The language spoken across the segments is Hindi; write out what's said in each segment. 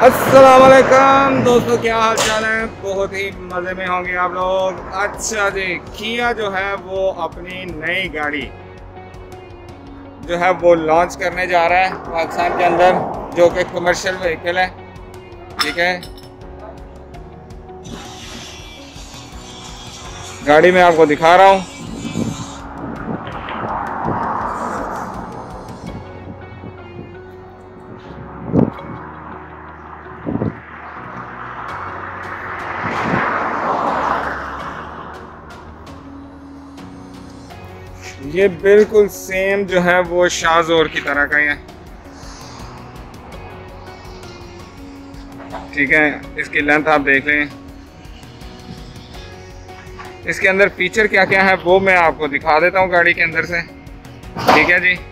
अस्सलाम वालेकुम दोस्तों, क्या हाल चाल है। बहुत ही मज़े में होंगे आप लोग। अच्छा जी, किया जो है वो अपनी नई गाड़ी जो है वो लॉन्च करने जा रहा है पाकिस्तान के अंदर, जो कि कमर्शियल व्हीकल है। ठीक है, गाड़ी में आपको दिखा रहा हूँ। ये बिल्कुल सेम जो है वो शाहज़ोर की तरह का ही है। ठीक है, इसकी लेंथ आप देख लें। इसके अंदर फीचर क्या क्या है वो मैं आपको दिखा देता हूँ गाड़ी के अंदर से। ठीक है जी,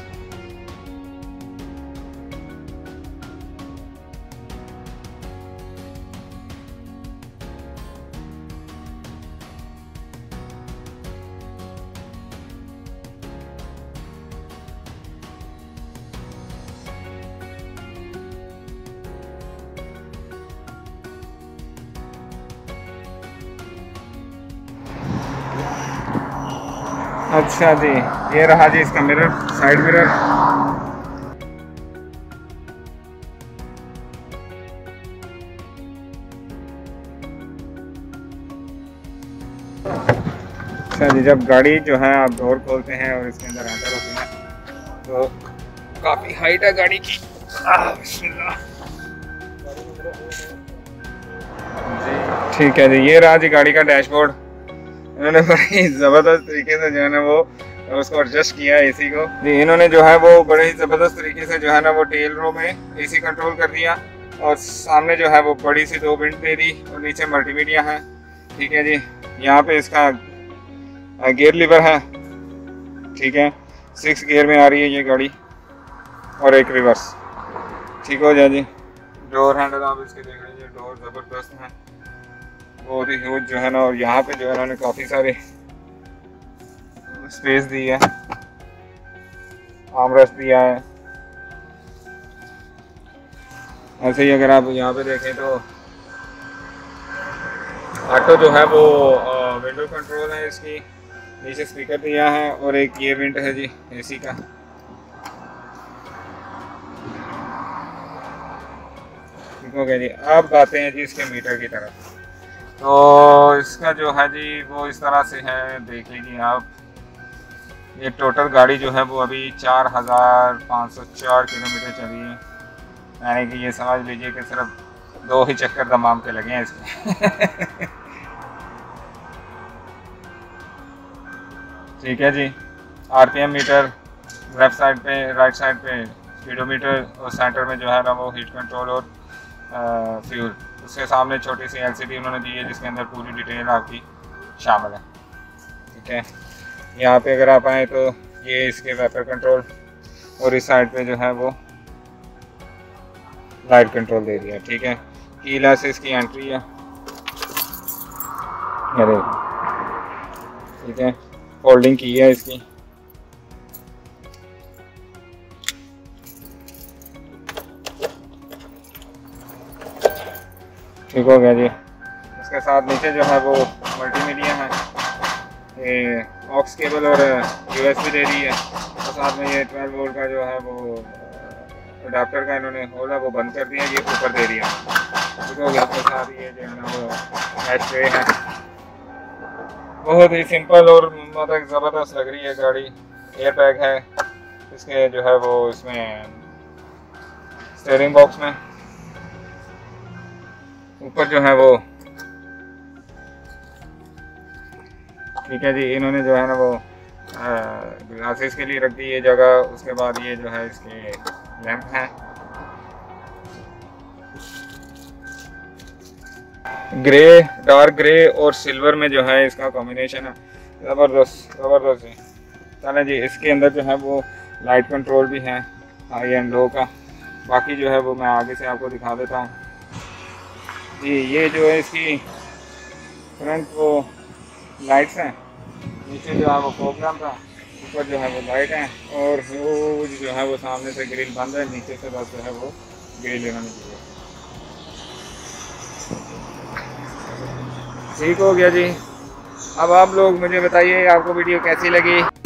अच्छा जी, ये रहा जी इसका मिरर, साइड मिरर। अच्छा जी, जब गाड़ी जो है आप डोर खोलते हैं और इसके अंदर एंटर होते हैं तो काफ़ी हाइट है गाड़ी की। बिस्मिल्लाह जी। ठीक है जी, ये रहा जी गाड़ी का डैशबोर्ड। इन्होंने बड़ी ज़बरदस्त तरीके से जो है ना वो उसको एडजस्ट किया है एसी को जी। इन्होंने जो है वो बड़े ही ज़बरदस्त तरीके से जो है ना वो टेल रो में एसी कंट्रोल कर दिया, और सामने जो है वो बड़ी सी 2 विंड दे दी, और नीचे मल्टीमीडिया है। ठीक है जी, यहाँ पे इसका गियर लीवर है। ठीक है, 6 गियर में आ रही है ये गाड़ी, और एक रिवर्स। ठीक हो जाए जी। डोर हैंडल आप इसके देख लीजिए, डोर ज़बरदस्त है, बहुत ही ह्यूज जो है ना। और यहाँ पे जो है इन्होंने काफ़ी सारे स्पेस दी है, आर्मरेस्ट दिया है। ऐसे ही अगर आप यहाँ पे देखें तो ऑटो जो है वो विंडो कंट्रोल है इसकी, नीचे स्पीकर दिया है, और एक ये विंड है जी एसी का। ठीक हो गया जी। अब आते हैं जी इसके मीटर की तरफ। तो इसका जो है जी वो इस तरह से है, देख लीजिए आप। ये टोटल गाड़ी जो है वो अभी 4504 किलोमीटर चली है, यानी कि ये समझ लीजिए कि सिर्फ 2 ही चक्कर दमाम के लगे हैं इसके। ठीक है जी। आरपीएम मीटर लेफ्ट साइड पे, राइट साइड पे स्पीडोमीटर, और सेंटर में जो है ना वो हीट कंट्रोल और फ्यूल। उसके सामने छोटी सी एलसीडी उन्होंने दी है जिसके अंदर पूरी डिटेल आपकी शामिल है। ठीक है, यहाँ पे अगर आप आएँ तो ये इसके वेपर कंट्रोल, और इस साइड पे जो है वो लाइट कंट्रोल दे दिया। ठीक है, कीलेस इसकी एंट्री है। ठीक है, फोल्डिंग की है इसकी। ठीक हो गया जी। इसके साथ नीचे जो है वो मल्टीमीडिया है, ये ऑक्स केबल और यूएसबी दे दी है, और साथ में ये 12 वोल्ट का जो है वो अडाप्टर का इन्होंने होल है वो बंद कर दिया, ये ऊपर दे दिया। ठीक हो गया। इसके साथ ये जो है ना वो हैच ट्रे है, बहुत ही सिंपल और मतलब ज़बरदस्त लग रही है गाड़ी। एयर बैग है इसके जो है वो इसमें स्टीयरिंग बॉक्स में। ऊपर जो है वो ठीक है जी, इन्होंने जो है ना वो ग्लासेस के लिए रख दी ये जगह। उसके बाद ये जो है इसके लैंप हैं, ग्रे, डार्क ग्रे और सिल्वर में जो है इसका कॉम्बिनेशन है। ज़बरदस्त ज़बरदस्त जी। चलें जी, इसके अंदर जो है वो लाइट कंट्रोल भी है हाई एंड लो का। बाकी जो है वो मैं आगे से आपको दिखा देता हूँ जी। ये जो है इसकी फ्रंट वो लाइट्स हैं, नीचे जो है वो प्रोग्राम था, ऊपर जो है वो लाइट है, और वो जो है वो सामने से ग्रिल बंद है, नीचे से बस जो है वो ग्रिल इन्होंने दी है। ठीक हो गया जी। अब आप लोग मुझे बताइए आपको वीडियो कैसी लगी।